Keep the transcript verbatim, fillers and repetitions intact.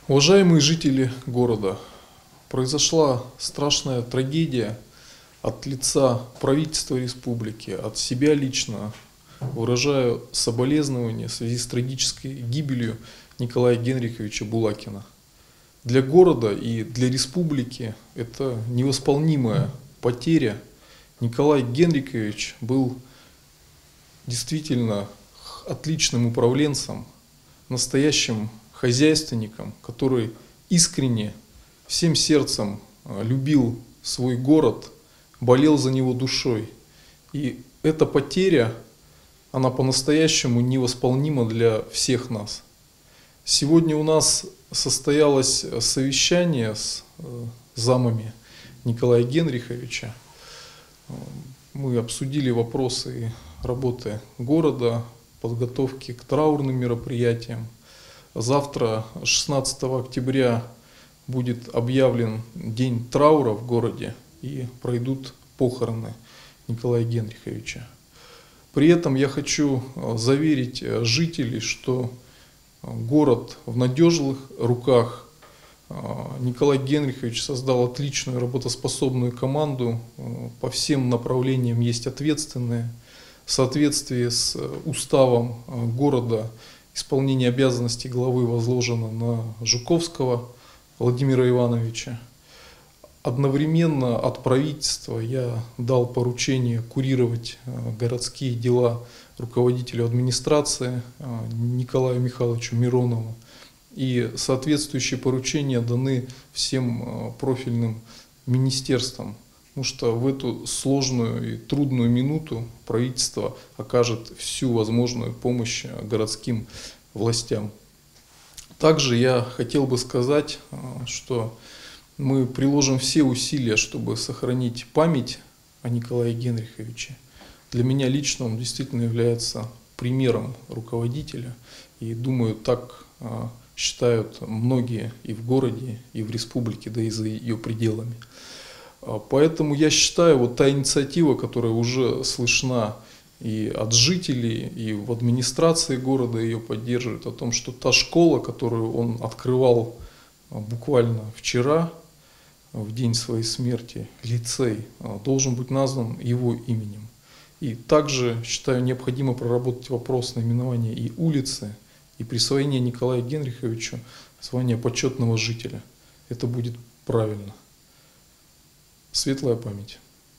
Уважаемые жители города, произошла страшная трагедия от лица правительства республики, от себя лично. Выражаю соболезнования в связи с трагической гибелью Николая Генриховича Булакина. Для города и для республики это невосполнимая потеря. Николай Генрихович был действительно отличным управленцем, настоящим хозяйственником, который искренне, всем сердцем любил свой город, болел за него душой. И эта потеря, она по-настоящему невосполнима для всех нас. Сегодня у нас состоялось совещание с замами Николая Генриховича. Мы обсудили вопросы работы города, подготовки к траурным мероприятиям. Завтра, шестнадцатого октября, будет объявлен день траура в городе и пройдут похороны Николая Генриховича. При этом я хочу заверить жителей, что город в надежных руках. Николай Генрихович создал отличную работоспособную команду, по всем направлениям есть ответственные. В соответствии с уставом города исполнение обязанностей главы возложено на Жуковского Владимира Ивановича. Одновременно от правительства я дал поручение курировать городские дела руководителю администрации Николаю Михайловичу Миронову. И соответствующие поручения даны всем профильным министерствам, потому что в эту сложную и трудную минуту правительство окажет всю возможную помощь городским властям. Также я хотел бы сказать, что мы приложим все усилия, чтобы сохранить память о Николае Генриховиче. Для меня лично он действительно является примером руководителя, и думаю, так считают многие и в городе, и в республике, да и за ее пределами. Поэтому я считаю, вот та инициатива, которая уже слышна и от жителей, и в администрации города ее поддерживает, о том, что та школа, которую он открывал буквально вчера, в день своей смерти, лицей, должен быть назван его именем. И также, считаю, необходимо проработать вопрос наименования и улицы, и присвоение Николаю Генриховичу звания почетного жителя. Это будет правильно. Светлая память.